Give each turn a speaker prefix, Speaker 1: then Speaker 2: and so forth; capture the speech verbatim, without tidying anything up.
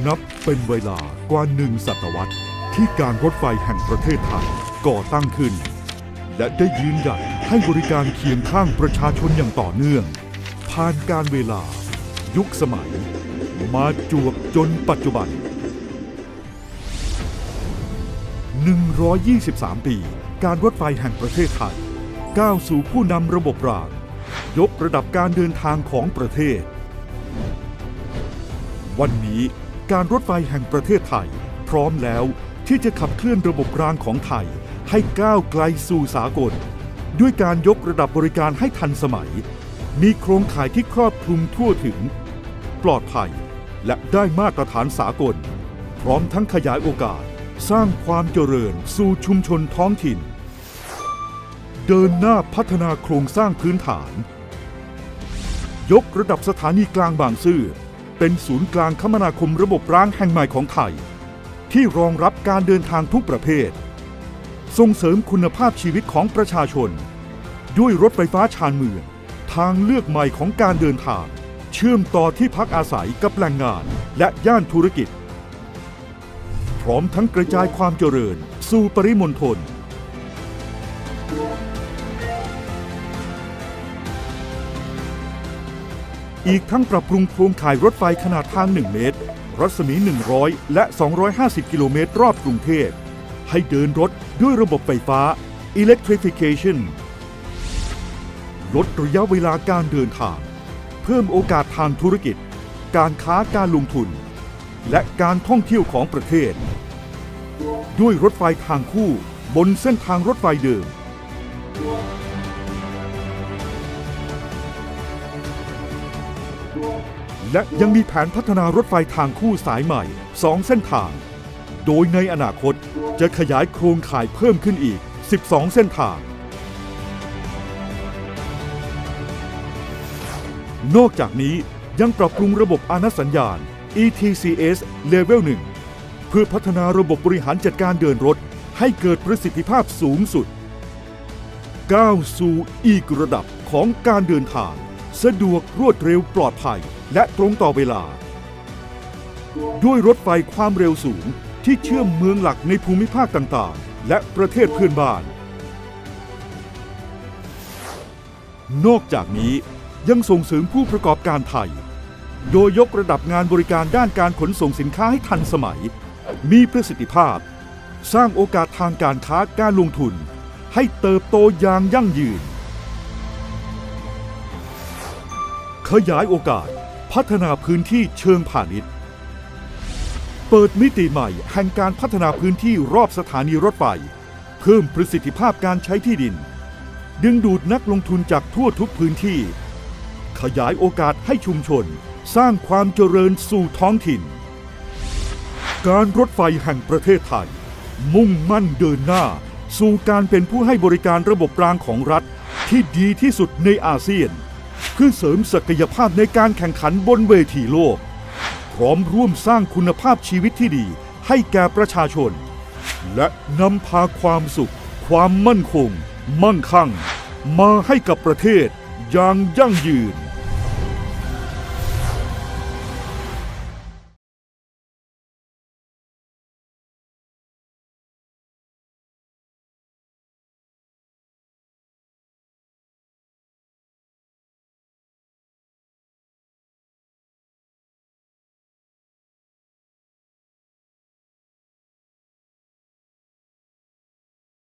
Speaker 1: นับเป็นเวลากว่าหนึ่งศตวรรษที่การรถไฟแห่งประเทศไทยก่อตั้งขึ้นและได้ยืนหยัดให้บริการเคียงข้างประชาชนอย่างต่อเนื่องผ่านการเวลายุคสมัยมาจวบจนปัจจุบันหนึ่งร้อยยี่สิบสามปีการรถไฟแห่งประเทศไทยก้าวสู่ผู้นำระบบรางยกระดับการเดินทางของประเทศวันนี้การรถไฟแห่งประเทศไทยพร้อมแล้วที่จะขับเคลื่อนระบบรางของไทยให้ก้าวไกลสู่สากลด้วยการยกระดับบริการให้ทันสมัยมีโครงข่ายที่ครอบคลุมทั่วถึงปลอดภัยและได้มาตรฐานสากลพร้อมทั้งขยายโอกาสสร้างความเจริญสู่ชุมชนท้องถิ่นเดินหน้าพัฒนาโครงสร้างพื้นฐานยกระดับสถานีกลางบางซื่อเป็นศูนย์กลางคมนาคมระบบรางแห่งใหม่ของไทยที่รองรับการเดินทางทุกประเภทส่งเสริมคุณภาพชีวิตของประชาชนด้วยรถไฟฟ้าชานเมืองทางเลือกใหม่ของการเดินทางเชื่อมต่อที่พักอาศัยกับแหล่งงานและย่านธุรกิจพร้อมทั้งกระจายความเจริญสู่ปริมณฑลอีกทั้งปรับปรุงโครงข่ายรถไฟขนาดทางหนึ่งเมตรรัศมีหนึ่งร้อยและสองร้อยห้าสิบกิโลเมตรรอบกรุงเทพให้เดินรถด้วยระบบไฟฟ้า Electrification ลดระยะเวลาการเดินทางเพิ่มโอกาสทางธุรกิจการค้าการลงทุนและการท่องเที่ยวของประเทศด้วยรถไฟทางคู่บนเส้นทางรถไฟเดิมและยังมีแผนพัฒนารถไฟทางคู่สายใหม่สองเส้นทางโดยในอนาคตจะขยายโครงข่ายเพิ่มขึ้นอีกสิบสองเส้นทางนอกจากนี้ยังปรับปรุงระบบอาณาสัญญาณ อี ที ซี เอส Level หนึ่งเพื่อพัฒนาระบบบริหารจัดการเดินรถให้เกิดประสิทธิภาพสูงสุดก้าวสู่อีกระดับของการเดินทางสะดวกรวดเร็วปลอดภัยและตรงต่อเวลาด้วยรถไฟความเร็วสูงที่เชื่อมเมืองหลักในภูมิภาคต่างๆและประเทศเพื่อนบ้านนอกจากนี้ยังส่งเสริมผู้ประกอบการไทยโดยยกระดับงานบริการด้านการขนส่งสินค้าให้ทันสมัยมีประสิทธิภาพสร้างโอกาสทางการค้าการลงทุนให้เติบโตอย่างยั่งยืนขยายโอกาสพัฒนาพื้นที่เชิงพาณิชย์เปิดมิติใหม่แห่งการพัฒนาพื้นที่รอบสถานีรถไฟเพิ่มประสิทธิภาพการใช้ที่ดินดึงดูดนักลงทุนจากทั่วทุกพื้นที่ขยายโอกาสให้ชุมชนสร้างความเจริญสู่ท้องถิ่นการรถไฟแห่งประเทศไทยมุ่งมั่นเดินหน้าสู่การเป็นผู้ให้บริการระบบรางของรัฐที่ดีที่สุดในอาเซียนเพื่อเสริมศักยภาพในการแข่งขันบนเวทีโลกพร้อมร่วมสร้างคุณภาพชีวิตที่ดีให้แก่ประชาชนและนำพาความสุขความมั่นคงมั่งคั่งมาให้กับประเทศอย่างยั่งยืน